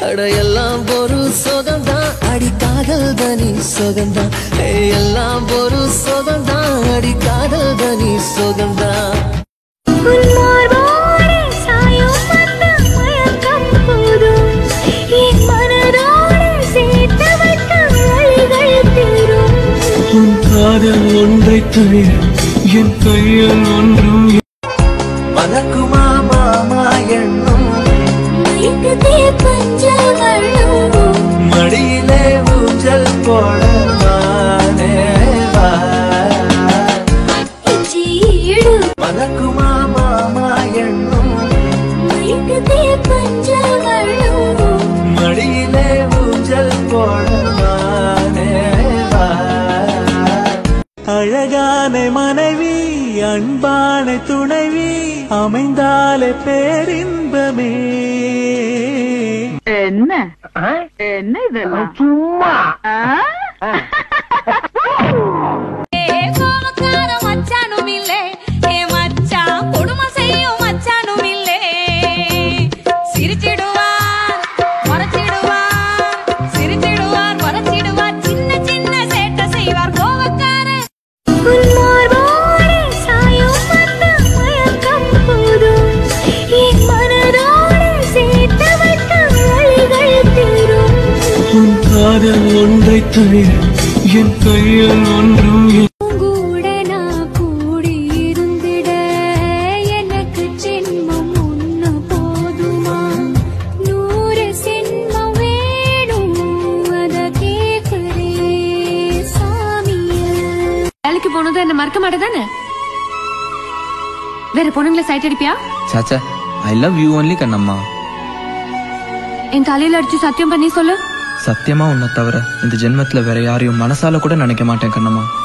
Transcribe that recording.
அட எல்லாம் ஒரு சுகம்தான் அடி காதல் தனி சுகம்தான் எல்லாம் ஒரு சுகம்தான் அடி காதல் தனி சுகம்தான் உன் காதல் ஒன்றை தவிர என் கையில் ஒன்றும் மலக்குமா மாமா எண்ணும் மடியிலே ஊஞ்சல் போடவானே மலக்குமா மாமா எண்ணும் மடியிலே ஊஞ்சல் போடவானே அழகான மனைவி அன்பான துணைவி அமைந்தாலே பேரின்பமே என்ன என்ன இதெல்லாம் சும்மா மச்சானும் இல்லை மச்சான் கொடுமை செய்யும் மச்சானும் இல்லை சிரிச்சிடுவார் மறைச்சிடுவார் சிரிச்சிடுவார் மறைச்சிடுவார் சின்ன சின்ன சேட்டை செய்வார் கோவக்கார உன் காதல் ஒன்றை தவிர என் கையில் ஒன்றும் கூட நான் கூடி இருந்திட எனக்கு ஜென்மம் ஒண்ணு போதுமா 100 ஜென்மம் வேணும் அத கேக்குறே சாமிய வேலைக்கு போனதும் என்ன மறக்க மாட்டேதானே வேற பொண்ணுங்களை சைட் அடிப்பியா சாச்சா I love you only Kannamma என் தலையில அடிச்சு சத்தியம் பண்ணி சொல்லு சத்தியமா உன்னை தவிர இந்த ஜென்மத்துல வேற யாரையும் மனசால கூட நினைக்க மாட்டேன் கண்ணம்மா